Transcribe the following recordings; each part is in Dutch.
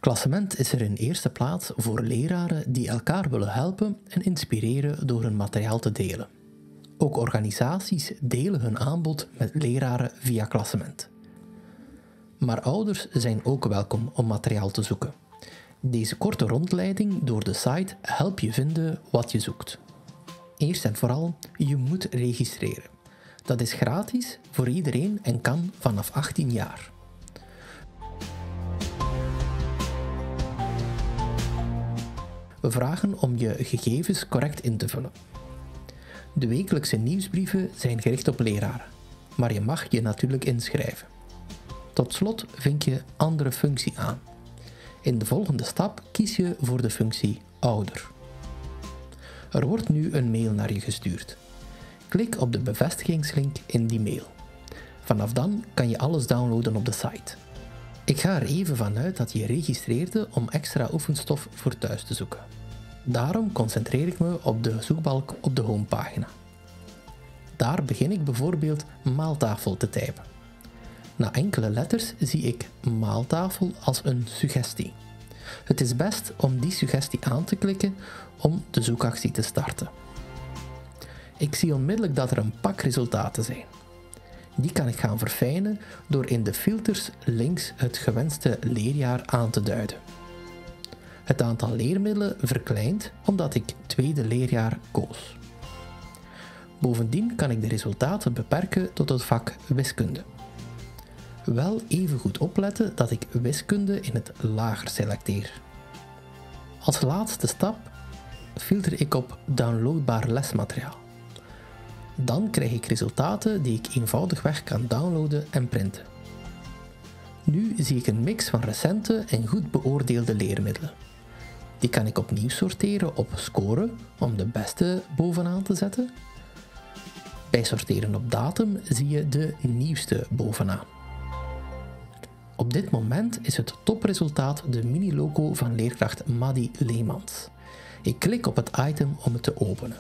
Klassement is er in eerste plaats voor leraren die elkaar willen helpen en inspireren door hun materiaal te delen. Ook organisaties delen hun aanbod met leraren via Klassement. Maar ouders zijn ook welkom om materiaal te zoeken. Deze korte rondleiding door de site helpt je vinden wat je zoekt. Eerst en vooral, je moet registreren. Dat is gratis voor iedereen en kan vanaf 18 jaar. We vragen om je gegevens correct in te vullen. De wekelijkse nieuwsbrieven zijn gericht op leraren, maar je mag je natuurlijk inschrijven. Tot slot vink je andere functie aan. In de volgende stap kies je voor de functie ouder. Er wordt nu een mail naar je gestuurd. Klik op de bevestigingslink in die mail. Vanaf dan kan je alles downloaden op de site. Ik ga er even vanuit dat je registreerde om extra oefenstof voor thuis te zoeken. Daarom concentreer ik me op de zoekbalk op de homepagina. Daar begin ik bijvoorbeeld maaltafel te typen. Na enkele letters zie ik maaltafel als een suggestie. Het is best om die suggestie aan te klikken om de zoekactie te starten. Ik zie onmiddellijk dat er een pak resultaten zijn. Die kan ik gaan verfijnen door in de filters links het gewenste leerjaar aan te duiden. Het aantal leermiddelen verkleint omdat ik tweede leerjaar koos. Bovendien kan ik de resultaten beperken tot het vak wiskunde. Wel even goed opletten dat ik wiskunde in het lager selecteer. Als laatste stap filter ik op downloadbaar lesmateriaal. Dan krijg ik resultaten die ik eenvoudigweg kan downloaden en printen. Nu zie ik een mix van recente en goed beoordeelde leermiddelen. Die kan ik opnieuw sorteren op score om de beste bovenaan te zetten. Bij sorteren op datum zie je de nieuwste bovenaan. Op dit moment is het topresultaat de mini-logo van leerkracht Maddy Leemans. Ik klik op het item om het te openen.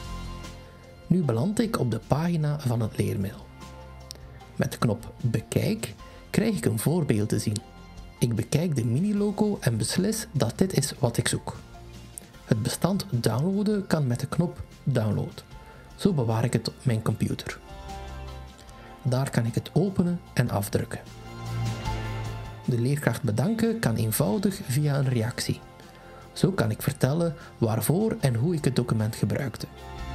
Nu beland ik op de pagina van het leermiddel. Met de knop Bekijk krijg ik een voorbeeld te zien. Ik bekijk de mini-logo en beslis dat dit is wat ik zoek. Het bestand downloaden kan met de knop Download. Zo bewaar ik het op mijn computer. Daar kan ik het openen en afdrukken. De leerkracht bedanken kan eenvoudig via een reactie. Zo kan ik vertellen waarvoor en hoe ik het document gebruikte.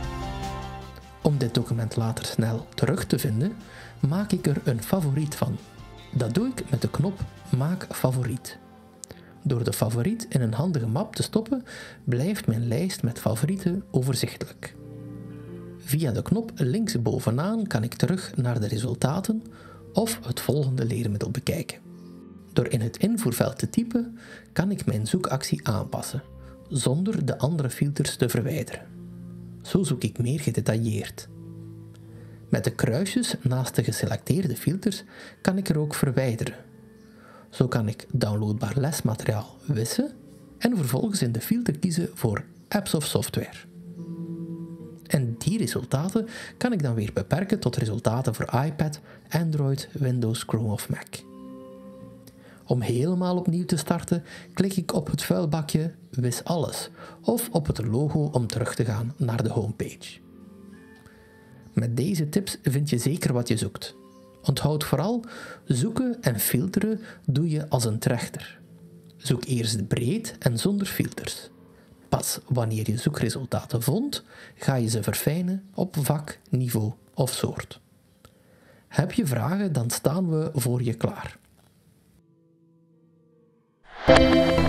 Om dit document later snel terug te vinden, maak ik er een favoriet van. Dat doe ik met de knop Maak favoriet. Door de favoriet in een handige map te stoppen, blijft mijn lijst met favorieten overzichtelijk. Via de knop links bovenaan kan ik terug naar de resultaten of het volgende leermiddel bekijken. Door in het invoerveld te typen, kan ik mijn zoekactie aanpassen, zonder de andere filters te verwijderen. Zo zoek ik meer gedetailleerd. Met de kruisjes naast de geselecteerde filters kan ik er ook verwijderen. Zo kan ik downloadbaar lesmateriaal wissen en vervolgens in de filter kiezen voor apps of software. En die resultaten kan ik dan weer beperken tot resultaten voor iPad, Android, Windows, Chrome of Mac. Om helemaal opnieuw te starten, klik ik op het vuilbakje Wis alles of op het logo om terug te gaan naar de homepage. Met deze tips vind je zeker wat je zoekt. Onthoud vooral, zoeken en filteren doe je als een trechter. Zoek eerst breed en zonder filters. Pas wanneer je zoekresultaten vond, ga je ze verfijnen op vak, niveau of soort. Heb je vragen, dan staan we voor je klaar.